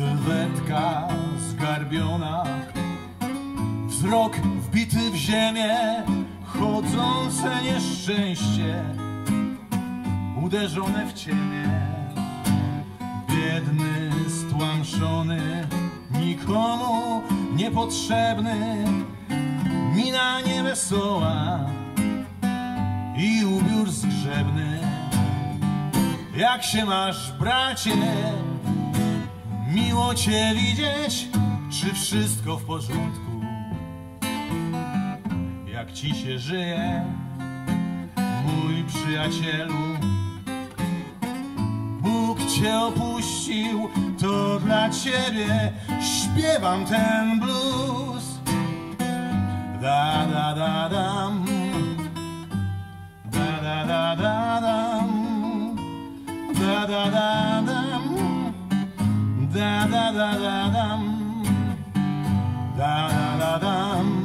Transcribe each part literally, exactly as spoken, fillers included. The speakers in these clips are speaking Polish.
Sylwetka zgarbiona, wzrok wbity w ziemię, chodzące nieszczęście, uderzone w ciemię. Biedny, stłamszony, nikomu niepotrzebny, mina niewesoła i ubiór zgrzebny. Jak się masz, bracie? Miło cię widzieć, czy wszystko w porządku? Jak ci się żyje, mój przyjacielu? Bóg cię opuścił, to dla ciebie śpiewam ten blues. Da da da dam, da da da da dam, da da da dam, da da da da dam, da da da dam,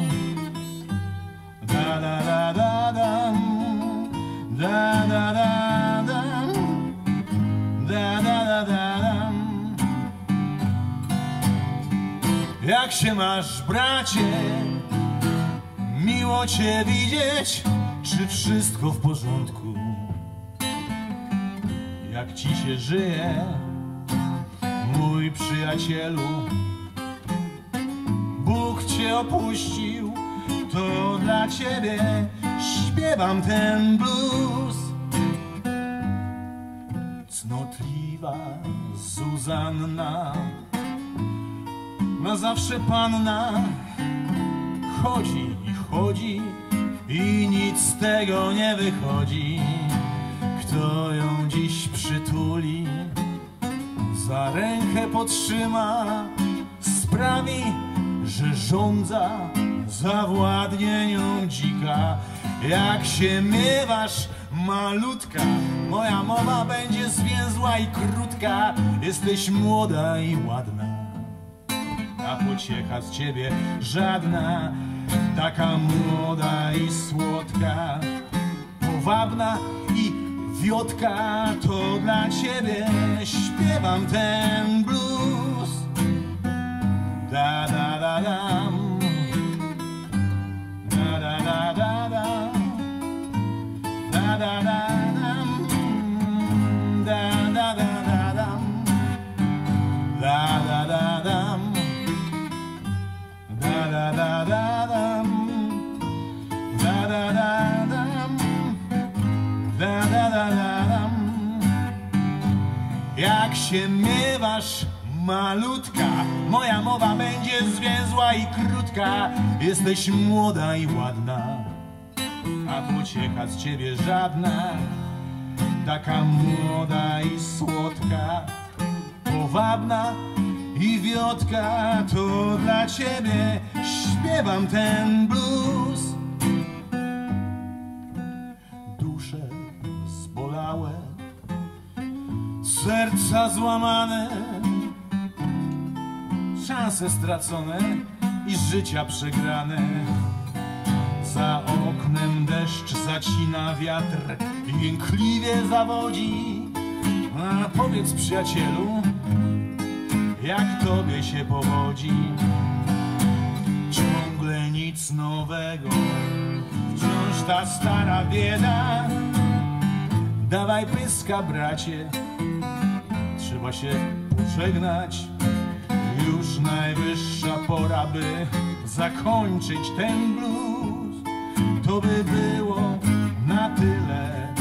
da da da da dam, da da da dam, da da da da dam. Jak się masz, bracie? Miło cię widzieć, czy wszystko w porządku? Jak ci się żyje, mój przyjacielu? Bóg cię opuścił, to dla ciebie śpiewam ten blues. Cnotliwa Zuzanna, na zawsze panna, chodzi i chodzi i nic z tego nie wychodzi. Kto ją dziś przytuli, za rękę potrzyma, sprawi, że żądza zawładnie nią dzika. Jak się miewasz, malutka? Moja mowa będzie zwięzła i krótka. Jesteś młoda i ładna, a pociecha z ciebie żadna. Taka młoda i słodka, powabna i wiotka, to dla ciebie śpiewam ten blues. Da da da dam, da da da da dam, da da da dam, da da da da dam, da da da dam, da da da da dam, da da da dam, da da da da dam. Jak się miewasz, malutka? Moja mowa będzie zwięzła i krótka. Jesteś młoda i ładna, a pociecha z ciebie żadna. Taka młoda i słodka, powabna i wiotka, to dla ciebie śpiewam ten blues. Dusze zbolałe, serca złamane, szanse stracone i życia przegrane. Za oknem deszcz zacina wiatr i jękliwie zawodzi. A powiedz, przyjacielu, jak tobie się powodzi? Ciągle nic nowego, wciąż ta stara bieda. Dawaj pyska, bracie, trzeba się pożegnać. Już najwyższa pora, by zakończyć ten blues. To by było na tyle.